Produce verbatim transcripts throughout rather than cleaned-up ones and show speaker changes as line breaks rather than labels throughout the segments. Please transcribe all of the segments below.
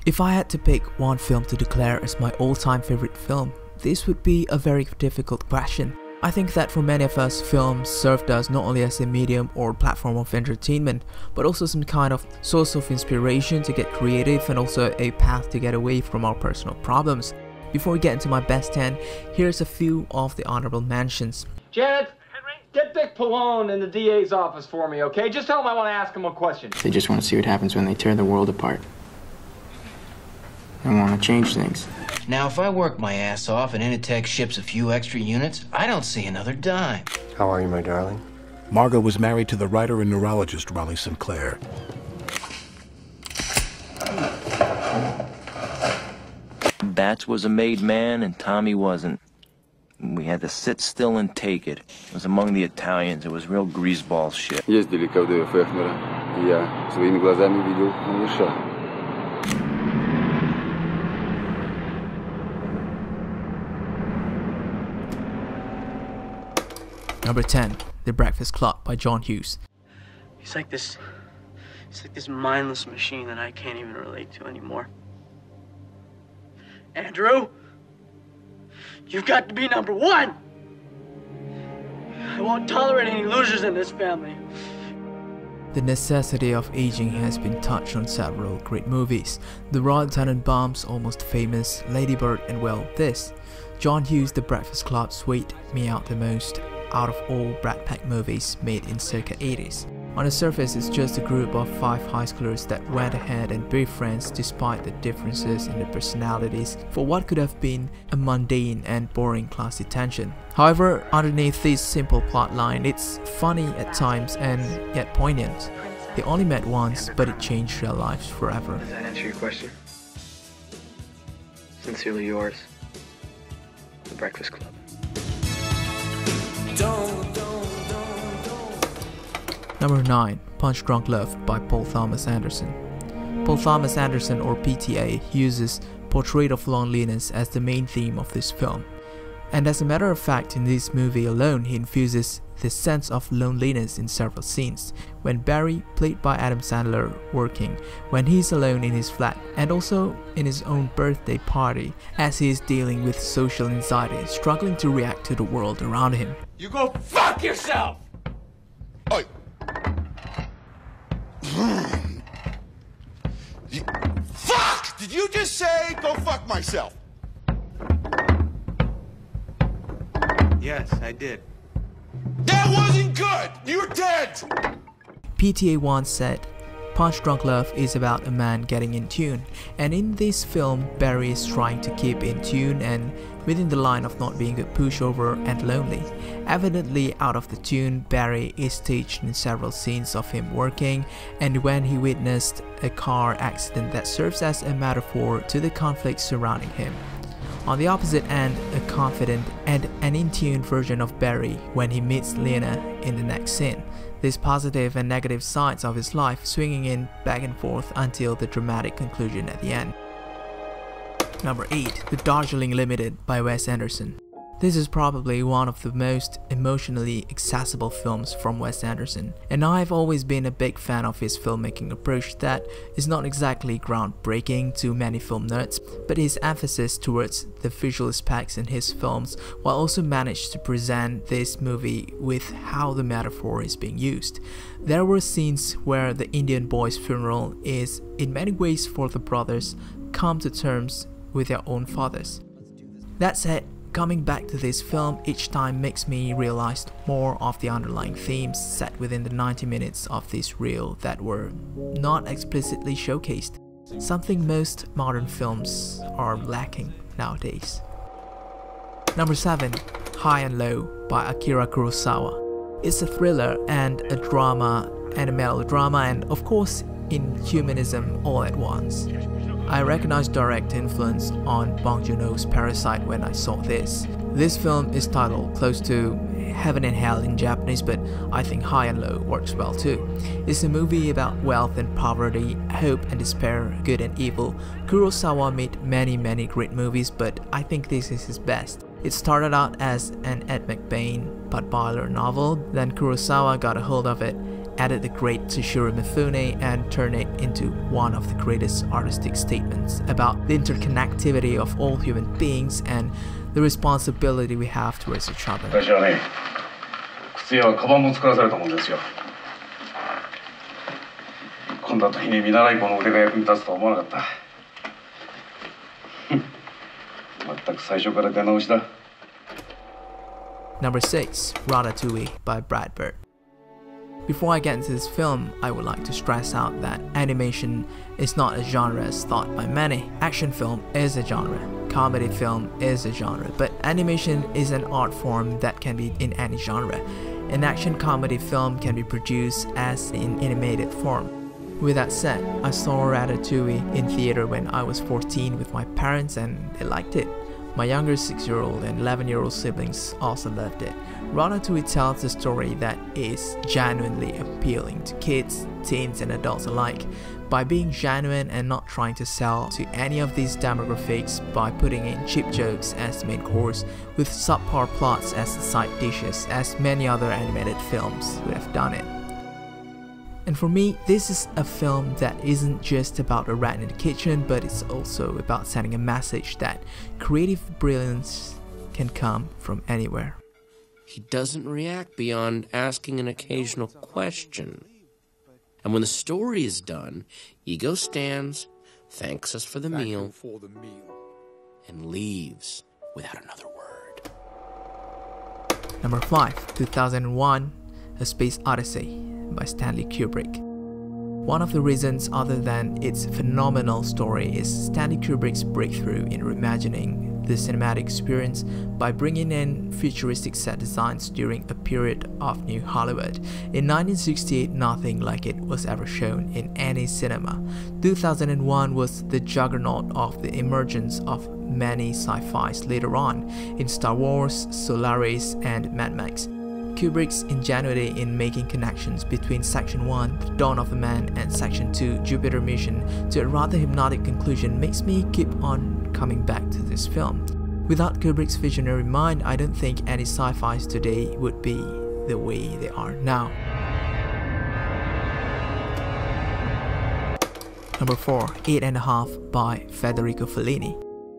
If I had to pick one film to declare as my all-time favorite film, this would be a very difficult question. I think that for many of us, films served us not only as a medium or platform of entertainment, but also some kind of source of inspiration to get creative and also a path to get away from our personal problems. Before we get into my best ten, here's a few of the honorable mentions.
Janet, get Dick Pallone in the D A's office for me, okay? Just tell him I want to ask him a question.
They just want to see what happens when they tear the world apart. They want to change things.
Now, if I work my ass off and Initech ships a few extra units, I don't see another dime.
How are you, my darling?
Margot was married to the writer and neurologist Raleigh Sinclair.
Bats was a made man and Tommy wasn't. We had to sit still and take it. It was among the Italians. It was real greaseball shit.
Ездили ко вдове Фехнера, и я своими глазами видел малыша.
Number ten, The Breakfast Club by John Hughes.
He's like this, he's like this mindless machine that I can't even relate to anymore. Andrew, you've got to be number one. I won't tolerate any losers in this family.
The necessity of aging has been touched on several great movies. The Royal Tenenbaums, Almost Famous, Lady Bird, and well, this. John Hughes' The Breakfast Club sweet me out the most out of all Brad Pitt movies made in circa eighties. On the surface, it's just a group of five high schoolers that went ahead and be friends despite the differences in their personalities for what could have been a mundane and boring class detention. However, underneath this simple plotline, it's funny at times and yet poignant. They only met once, but it changed their lives forever.
Does that answer your question? Sincerely yours, The Breakfast Club.
Number nine, Punch Drunk Love by Paul Thomas Anderson. Paul Thomas Anderson, or P T A, uses portrait of loneliness as the main theme of this film. And as a matter of fact, in this movie alone, he infuses this sense of loneliness in several scenes. When Barry, played by Adam Sandler, working, when he's alone in his flat, and also in his own birthday party, as he is dealing with social anxiety, struggling to react to the world around him.
You go fuck yourself!
Oh. Fuck! Did you just say go fuck myself?
Yes, I did.
That wasn't good! You're dead!
P T A once said, Punch Drunk Love is about a man getting in tune, and in this film, Barry is trying to keep in tune and within the line of not being a pushover and lonely. Evidently out of the tune, Barry is staged in several scenes of him working, and when he witnessed a car accident that serves as a metaphor to the conflict surrounding him. On the opposite end, a confident and an in-tune version of Barry when he meets Lena in the next scene. These positive and negative sides of his life swinging in back and forth until the dramatic conclusion at the end. Number eight, The Darjeeling Limited by Wes Anderson. This is probably one of the most emotionally accessible films from Wes Anderson, and I've always been a big fan of his filmmaking approach that is not exactly groundbreaking to many film nerds, but his emphasis towards the visual aspects in his films while also managed to present this movie with how the metaphor is being used. There were scenes where the Indian boy's funeral is in many ways for the brothers come to terms with their own fathers. That said, coming back to this film each time makes me realize more of the underlying themes set within the ninety minutes of this reel that were not explicitly showcased, something most modern films are lacking nowadays. Number seven, High and Low by Akira Kurosawa. It's a thriller and a drama and a melodrama and of course inhumanism all at once. I recognized direct influence on Bong Joon-ho's Parasite when I saw this. This film is titled close to Heaven and Hell in Japanese, but I think High and Low works well too. It's a movie about wealth and poverty, hope and despair, good and evil. Kurosawa made many many great movies, but I think this is his best. It started out as an Ed McBain Bud Byler novel, then Kurosawa got a hold of it added the great Toshiro Mifune and turned it into one of the greatest artistic statements about the interconnectivity of all human beings and the responsibility we have towards each other.
私はね、靴やカバンも作らされたもんですよ。こんな時に見習い子の腕が役に立つとは思わなかった。全く最初から出直しだ。
Number six, Ratatouille by Brad Bird. Before I get into this film, I would like to stress out that animation is not a genre as thought by many. Action film is a genre, comedy film is a genre, but animation is an art form that can be in any genre. An action comedy film can be produced as in animated form. With that said, I saw Ratatouille in theater when I was fourteen with my parents and they liked it. My younger six-year-old and eleven-year-old siblings also loved it. Ratatouille tells a story that is genuinely appealing to kids, teens and adults alike by being genuine and not trying to sell to any of these demographics by putting in cheap jokes as the main course with subpar plots as the side dishes as many other animated films would have done it. And for me, this is a film that isn't just about a rat in the kitchen, but it's also about sending a message that creative brilliance can come from anywhere.
He doesn't react beyond asking an occasional question. And when the story is done, Ego stands, thanks us for the meal, and leaves without another word.
Number five, two thousand one, A Space Odyssey by Stanley Kubrick. One of the reasons other than its phenomenal story is Stanley Kubrick's breakthrough in reimagining the cinematic experience by bringing in futuristic set designs during a period of New Hollywood. In nineteen sixty-eight, nothing like it was ever shown in any cinema. two thousand one was the juggernaut of the emergence of many sci-fis later on in Star Wars, Solaris, and Mad Max. Kubrick's ingenuity in making connections between Section one, The Dawn of a Man, and Section two, Jupiter Mission, to a rather hypnotic conclusion makes me keep on coming back to this film. Without Kubrick's visionary mind, I don't think any sci-fis today would be the way they are now. Number four, Eight and a Half by Federico Fellini.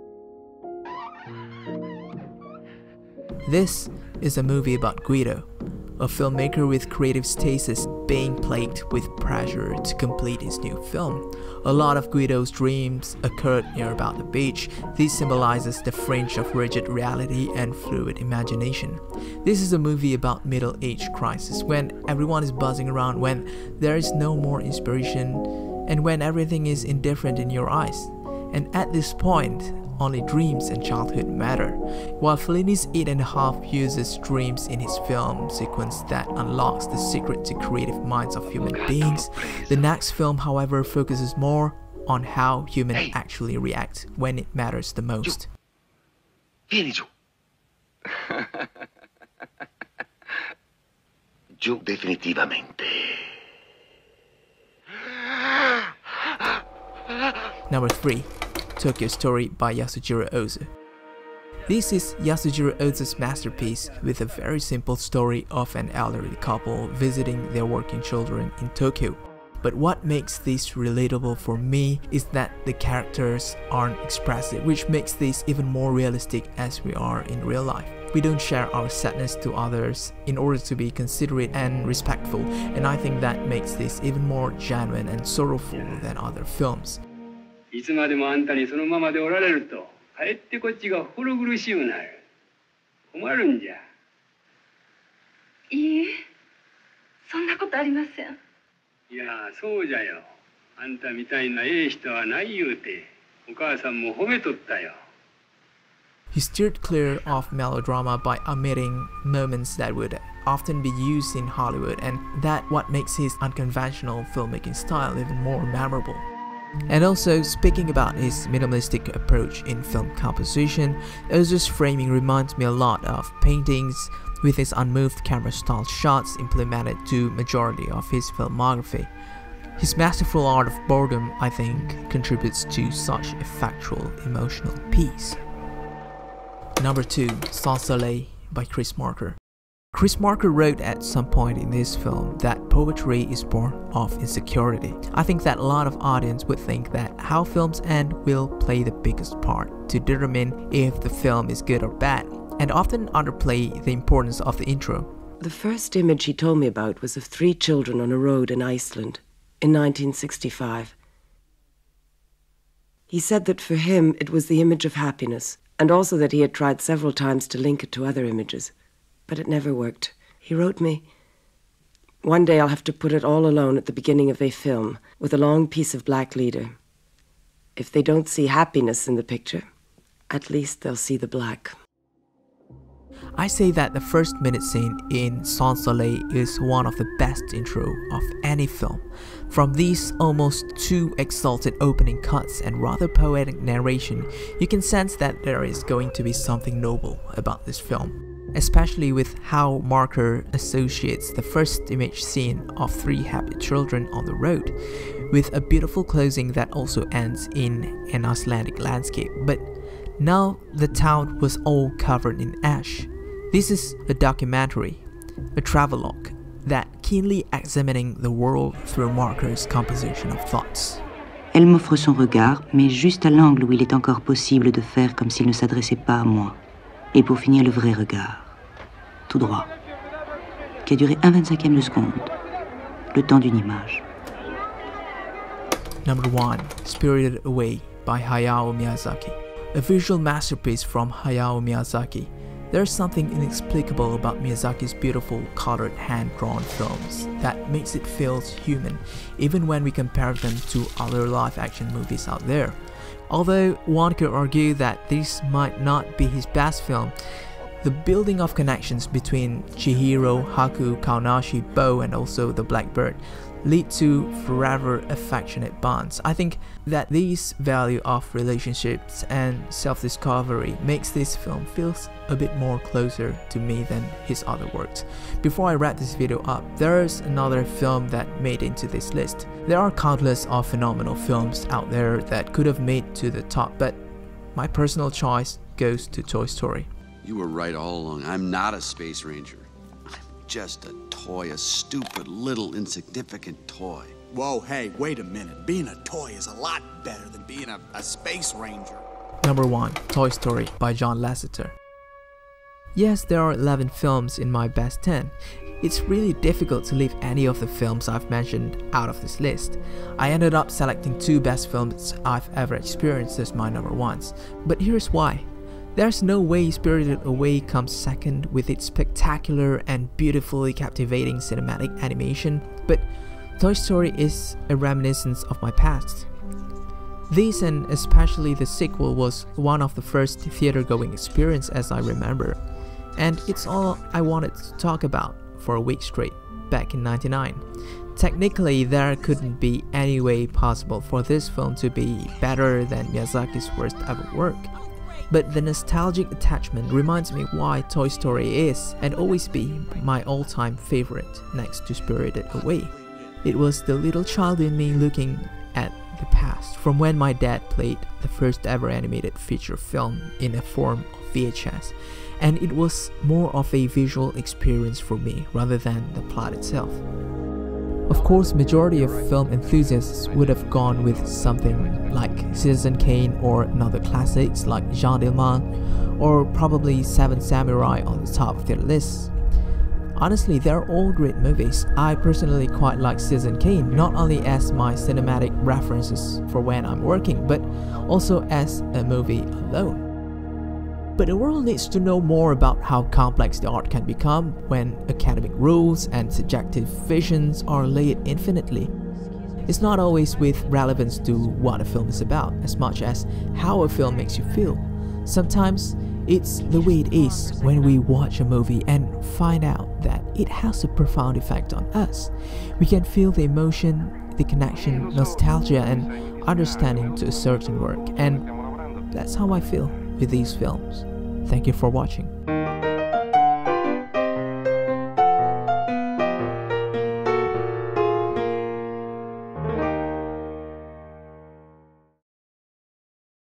This is a movie about Guido, a filmmaker with creative stasis being plagued with pressure to complete his new film. A lot of Guido's dreams occurred near about the beach. This symbolizes the fringe of rigid reality and fluid imagination. This is a movie about middle-age crisis, when everyone is buzzing around, when there is no more inspiration, and when everything is indifferent in your eyes. And at this point, only dreams and childhood matter. While Fellini's Eight and a Half uses dreams in his film sequence that unlocks the secret to creative minds of human beings, the next film, however, focuses more on how humans actually react when it matters the most.
Vieni giù. Giù definitivamente.
Number three, Tokyo Story by Yasujiro Ozu. This is Yasujiro Ozu's masterpiece with a very simple story of an elderly couple visiting their working children in Tokyo. But what makes this relatable for me is that the characters aren't expressive, which makes this even more realistic as we are in real life. We don't share our sadness to others in order to be considerate and respectful, and I think that makes this even more genuine and sorrowful than other films.
いつまでもあんたにそのままでおられると、かえってこっちが心苦しゅうなる。困るんじゃ。
いいえ、そんなことありません。
いや、そうじゃよ。あんたみたいなええ人はない言うて、お母さんも褒めとったよ。
He steered clear of melodrama by omitting moments that would often be used in Hollywood, and that what makes his unconventional filmmaking style even more memorable. And also, speaking about his minimalistic approach in film composition, Ozu's framing reminds me a lot of paintings, with his unmoved camera-style shots implemented to majority of his filmography. His masterful art of boredom, I think, contributes to such effectual emotional peace. Number two, Sans Soleil by Chris Marker. Chris Marker wrote at some point in this film that poetry is born of insecurity. I think that a lot of audience would think that how films end will play the biggest part to determine if the film is good or bad, and often underplay the importance of the intro.
The first image he told me about was of three children on a road in Iceland in nineteen sixty-five. He said that for him it was the image of happiness, and also that he had tried several times to link it to other images. But it never worked. He wrote me, "One day I'll have to put it all alone at the beginning of a film, with a long piece of black leader. If they don't see happiness in the picture, at least they'll see the black."
I say that the first minute scene in Sans Soleil is one of the best intro of any film. From these almost too exalted opening cuts and rather poetic narration, you can sense that there is going to be something noble about this film. Especially with how Marker associates the first image scene of three happy children on the road with a beautiful closing that also ends in an Icelandic landscape, but now the town was all covered in ash. This is a documentary, a travelogue, that keenly examining the world through Marker's composition of thoughts.
Elle m'offre son regard, mais juste à l'angle où il est encore possible de faire comme s'il ne s'adressait pas à moi. Et pour finir, le vrai regard, tout droit, qui a duré un vingt-cinquième de seconde, le temps d'une image.
Number one, Spirited Away by Hayao Miyazaki. A visual masterpiece from Hayao Miyazaki. There's something inexplicable about Miyazaki's beautiful colored hand-drawn films that makes it feel human, even when we compare them to other live-action movies out there. Although one could argue that this might not be his best film, the building of connections between Chihiro, Haku, Kaonashi, Bo, and also the Blackbird lead to forever affectionate bonds. I think that this value of relationships and self-discovery makes this film feels a bit more closer to me than his other works. Before I wrap this video up, there's another film that made into this list. There are countless of phenomenal films out there that could have made to the top, but my personal choice goes to Toy Story.
You were right all along. I'm not a space ranger. Just a toy, a stupid, little, insignificant toy.
Whoa, hey, wait a minute. Being a toy is a lot better than being a, a space ranger.
Number one, Toy Story by John Lasseter. Yes, there are eleven films in my best ten. It's really difficult to leave any of the films I've mentioned out of this list. I ended up selecting two best films I've ever experienced as my number ones. But here's why. There's no way Spirited Away comes second with its spectacular and beautifully captivating cinematic animation, but Toy Story is a reminiscence of my past. This, and especially the sequel, was one of the first theater-going experience as I remember, and it's all I wanted to talk about for a week straight back in ninety-nine. Technically, there couldn't be any way possible for this film to be better than Miyazaki's worst ever work. But the nostalgic attachment reminds me why Toy Story is and always be my all-time favorite next to Spirited Away. It was the little child in me looking at the past from when my dad played the first ever animated feature film in a form of V H S, and it was more of a visual experience for me rather than the plot itself. Of course, majority of film enthusiasts would have gone with something like Citizen Kane or another classics like Jean Diamant, or probably Seven Samurai on the top of their list. Honestly, they're all great movies. I personally quite like Citizen Kane, not only as my cinematic references for when I'm working, but also as a movie alone. But the world needs to know more about how complex the art can become when academic rules and subjective visions are laid infinitely. It's not always with relevance to what a film is about, as much as how a film makes you feel. Sometimes it's the way it is when we watch a movie and find out that it has a profound effect on us. We can feel the emotion, the connection, nostalgia, and understanding to a certain work, and that's how I feel with these films. Thank you for watching.